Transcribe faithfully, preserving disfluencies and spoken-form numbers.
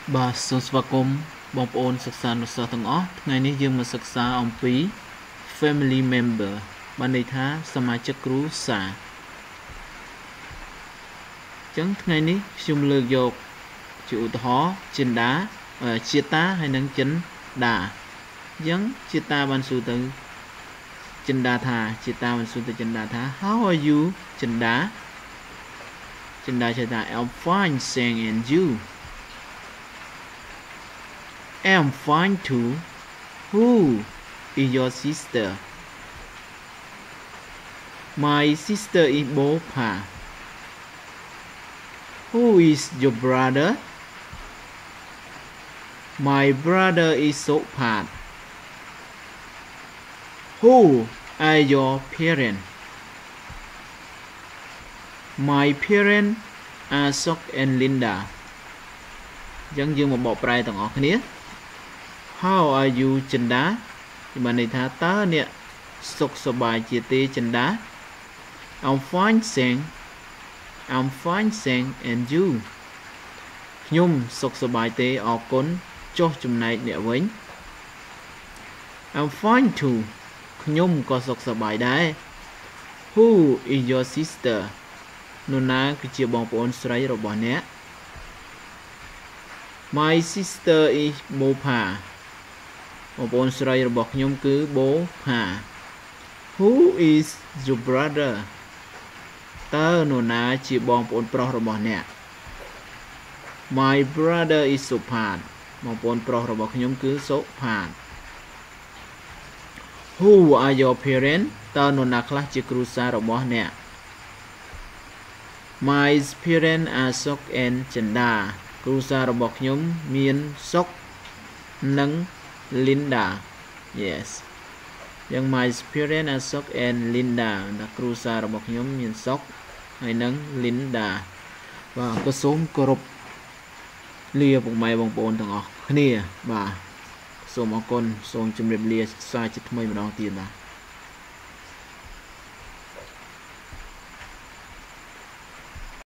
បាទសូមស្វាគមន៍បងប្អូនសិក្សានុសិស្សទាំងអស់ថ្ងៃនេះយើងមកសិក្សាអំពី family member បានន័យថាសមាជិកគ្រួសារអញ្ចឹងថ្ងៃនេះខ្ញុំលើកយកជាឧទាហរណ៍ចិន្តាជាតាហើយនិងចិន្តាអញ្ចឹងជាតាបានសួរទៅចិន្តាថាជាតាបានសួរទៅចិន្តាថា How are you ចិន្តាចិន្តាឆ្លើយថា I'm fine thank and you I'm fine too. Who is your sister? My sister is Bopa. Who is your brother? My brother is Sopat. Who are your parents? My parents are Sok and Linda. អញ្ចឹងយើងមកបកប្រែទាំងអស់គ្នា How are you ចិន្តាបានន័យថាតើអ្នកសុខសប្បាយជាទេចិន្តា I'm fine thank I'm fine thank and you ខ្ញុំសុខសប្បាយទេអរគុណចុះចំណែកអ្នកវិញ I'm fine too ខ្ញុំក៏សុខសប្បាយដែរ Who is your sister នរណាគឺជាបងប្អូនស្រីរបស់អ្នក My sister is Bopa បងប្អូនស្រីរបស់ខ្ញុំគឺបូផា Who is your brother តើនរណាជាបងប្អូនប្រុសរបស់អ្នក My brother is Sopat បងប្អូនប្រុសរបស់ខ្ញុំគឺសុផាត Who are your parents តើនរណាខ្លះជាគ្រួសាររបស់អ្នក My parents are Sok and Chanda គ្រួសាររបស់ខ្ញុំមានសុកនិង Linda yes យ៉ាង my parents are Sok and Linda ណាគ្រួសាររបស់ខ្ញុំមានសុកហើយនិង Linda បាទក៏សូមគោរពលាពុកម៉ែបងប្អូនទាំងអស់គ្នាបាទសូមអរគុណសូមជម្រាបលាសាជាថ្មីម្ដងទៀតបាទ